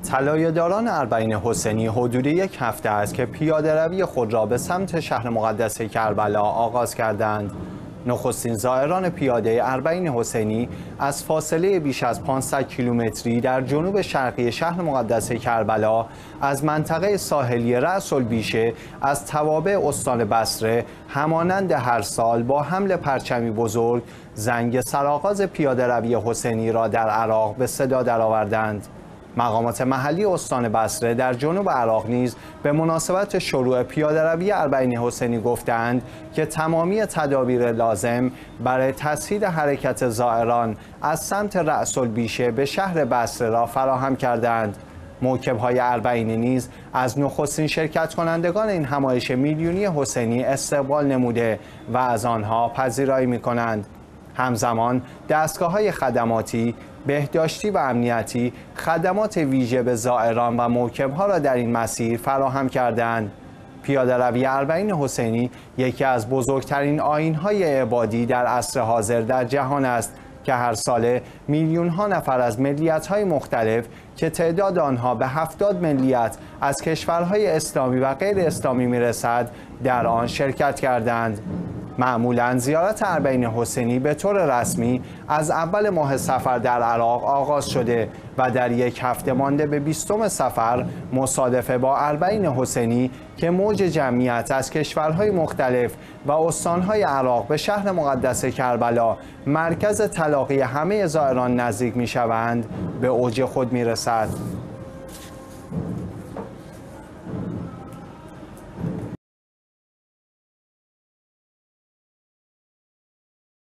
طلایه‌داران اربعین حسینی حدود یک هفته است که پیاده‌روی خود را به سمت شهر مقدس کربلا آغاز کردند. نخستین زائران پیاده اربعین حسینی از فاصله بیش از 500 کیلومتری در جنوب شرقی شهر مقدس کربلا از منطقه ساحلی رأس البیشه از توابع استان بصره همانند هر سال با حمل پرچمی بزرگ زنگ سرآغاز پیاده‌روی حسینی را در عراق به صدا درآوردند. مقامات محلی استان بصره در جنوب عراق نیز به مناسبت شروع پیاده‌روی اربعین حسینی گفتند که تمامی تدابیر لازم برای تسهیل حرکت زائران از سمت رأس البیشه به شهر بصره را فراهم کردند. موکب‌های اربعینی نیز از نخستین شرکت کنندگان این همایش میلیونی حسینی استقبال نموده و از آنها پذیرایی می‌کنند. همزمان دستگاه‌های خدماتی، بهداشتی و امنیتی خدمات ویژه به زائران و موکب‌ها را در این مسیر فراهم کردند. پیاده‌روی اربعین حسینی یکی از بزرگترین آیین‌های عبادی در عصر حاضر در جهان است که هر ساله میلیون‌ها نفر از ملیت‌های مختلف که تعداد آنها به 70 ملیت از کشورهای اسلامی و غیر اسلامی می‌رسد در آن شرکت کردند. معمولاً زیارت اربعین حسینی به طور رسمی از اول ماه صفر در عراق آغاز شده و در یک هفته مانده به 20 صفر مصادف با اربعین حسینی که موج جمعیت از کشورهای مختلف و استانهای عراق به شهر مقدس کربلا مرکز تلاقی همه زائران نزدیک می‌شوند به اوج خود می‌رسد.